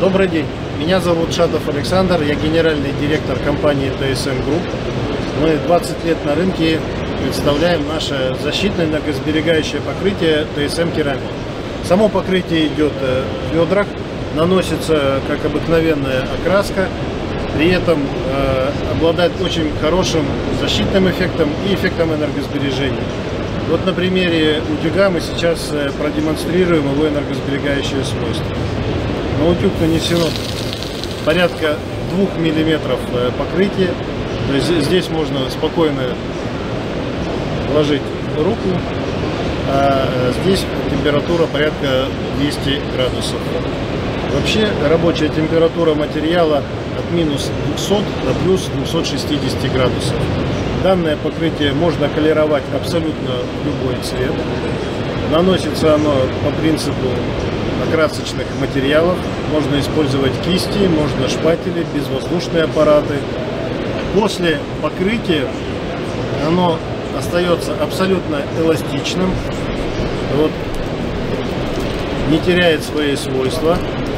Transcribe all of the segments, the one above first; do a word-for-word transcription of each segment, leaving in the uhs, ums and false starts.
Добрый день, меня зовут Шатов Александр, я генеральный директор компании тэ эс эм Group. Мы двадцать лет на рынке представляем наше защитное энергосберегающее покрытие тэ эс эм Керамик. Само покрытие идет в ведрах, наносится как обыкновенная окраска, при этом э, обладает очень хорошим защитным эффектом и эффектом энергосбережения. Вот на примере утюга мы сейчас продемонстрируем его энергосберегающее свойство. На утюг нанесено порядка двух миллиметров покрытия. То есть здесь можно спокойно вложить руку, а здесь температура порядка двухсот градусов. Вообще рабочая температура материала от минус двухсот до плюс двухсот шестидесяти градусов. Данное покрытие можно колеровать абсолютно в любой цвет. Наносится оно по принципу окрасочных материалов. Можно использовать кисти, можно шпатели, безвоздушные аппараты. После покрытия оно остается абсолютно эластичным, вот, не теряет свои свойства.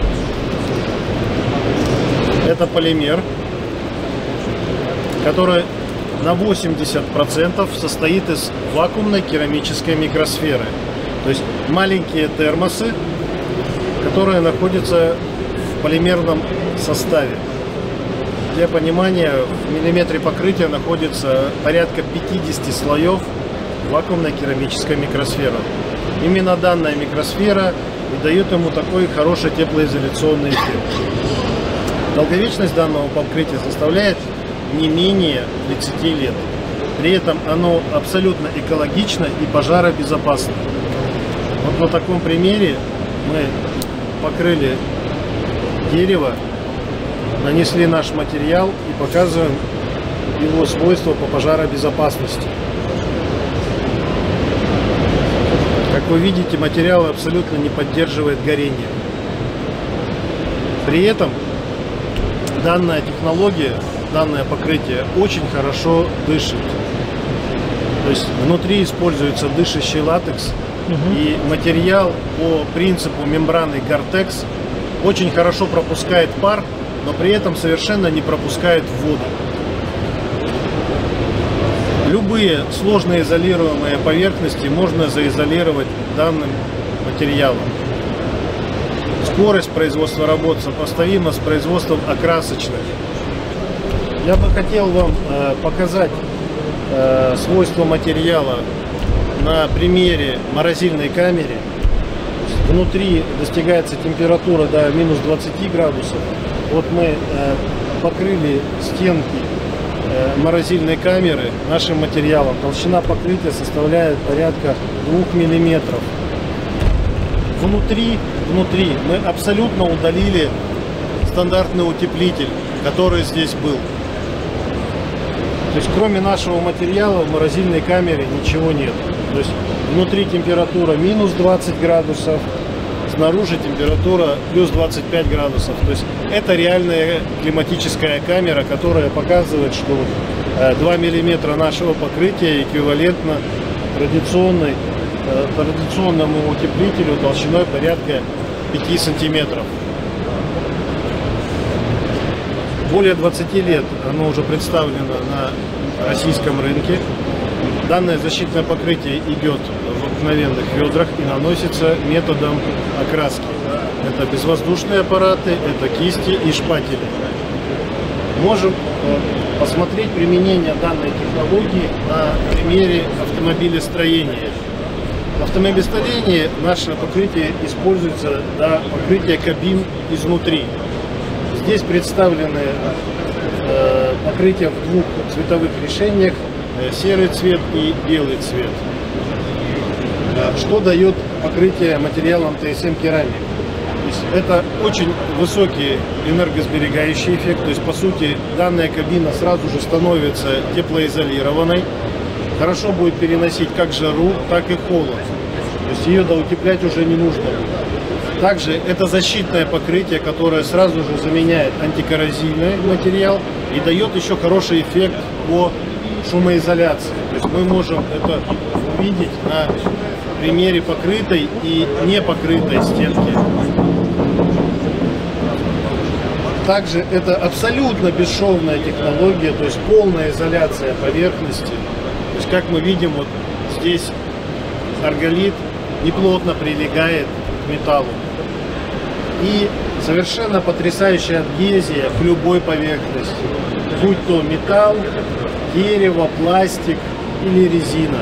Это полимер, который на восемьдесят процентов состоит из вакуумной керамической микросферы. То есть маленькие термосы, которые находятся в полимерном составе. Для понимания, в миллиметре покрытия находится порядка пятидесяти слоев вакуумной керамической микросферы. Именно данная микросфера и дает ему такой хороший теплоизоляционный эффект. Долговечность данного покрытия составляет не менее тридцати лет. При этом оно абсолютно экологично и пожаробезопасно. Вот на таком примере мы покрыли дерево, нанесли наш материал и показываем его свойства по пожаробезопасности. Как вы видите, материал абсолютно не поддерживает горение. При этом данная технология, данное покрытие очень хорошо дышит. То есть внутри используется дышащий латекс, угу. И материал по принципу мембраны Гортекс очень хорошо пропускает пар, но при этом совершенно не пропускает воду. Любые сложно изолируемые поверхности можно заизолировать данным материалом. Скорость производства работ сопоставима с производством окрасочных. Я бы хотел вам э, показать э, свойства материала на примере морозильной камеры. Внутри достигается температура до минус двадцати градусов. Вот мы э, покрыли стенки э, морозильной камеры нашим материалом. Толщина покрытия составляет порядка двух миллиметров. Внутри, внутри мы абсолютно удалили стандартный утеплитель, который здесь был. То есть кроме нашего материала в морозильной камере ничего нет. То есть внутри температура минус двадцать градусов, снаружи температура плюс двадцать пять градусов. То есть это реальная климатическая камера, которая показывает, что два миллиметра нашего покрытия эквивалентно традиционной, традиционному утеплителю толщиной порядка пяти сантиметров. Более двадцати лет оно уже представлено на российском рынке. Данное защитное покрытие идет в обыкновенных ведрах и наносится методом окраски. Это безвоздушные аппараты, это кисти и шпатели. Можем посмотреть применение данной технологии на примере автомобилестроения. В автомобилестроении наше покрытие используется для покрытия кабин изнутри. Здесь представлены э, покрытия в двух цветовых решениях, э, серый цвет и белый цвет. Что дает покрытие материалом тэ эс эм Керамик? То есть это очень высокий энергосберегающий эффект, то есть по сути данная кабина сразу же становится теплоизолированной, хорошо будет переносить как жару, так и холод, то есть ее доутеплять уже не нужно. Также это защитное покрытие, которое сразу же заменяет антикоррозийный материал и дает еще хороший эффект по шумоизоляции. То есть мы можем это увидеть на примере покрытой и непокрытой стенки. Также это абсолютно бесшовная технология, то есть полная изоляция поверхности. То есть, как мы видим, вот здесь арголит неплотно прилегает к металлу. И совершенно потрясающая адгезия к любой поверхности, будь то металл, дерево, пластик или резина.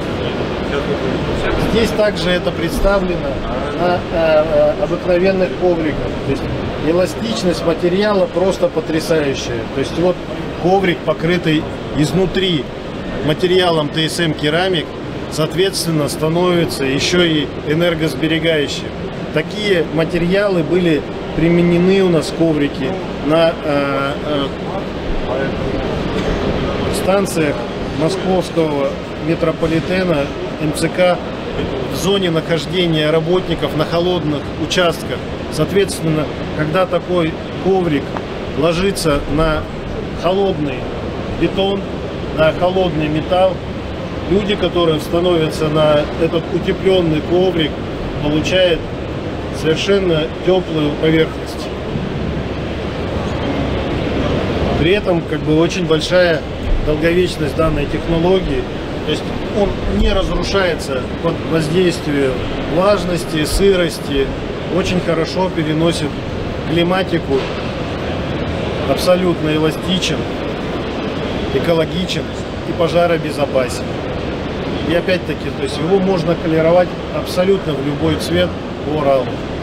Здесь также это представлено на э, обыкновенных ковриках. То есть эластичность материала просто потрясающая. То есть вот коврик, покрытый изнутри материалом ти эс эм керамик, соответственно, становится еще и энергосберегающим. Такие материалы были применены у нас в коврике на э, э, станциях московского метрополитена эм цэ ка в зоне нахождения работников на холодных участках. Соответственно, когда такой коврик ложится на холодный бетон, на холодный металл, люди, которые становятся на этот утепленный коврик, получают совершенно теплую поверхность. При этом как бы очень большая долговечность данной технологии. То есть он не разрушается под воздействием влажности, сырости, очень хорошо переносит климатику, абсолютно эластичен, экологичен и пожаробезопасен. И опять-таки, то есть его можно колеровать абсолютно в любой цвет по Уралу.